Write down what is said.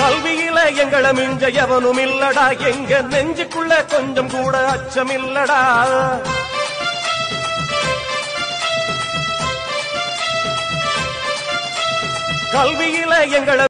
கல்வியில எங்களை மிஞ்ச எவனும் இல்லடா, எங்க நெஞ்சுக்குள்ள கொஞ்சம் கூட அச்சம் இல்லடா. கல்வியில எங்களை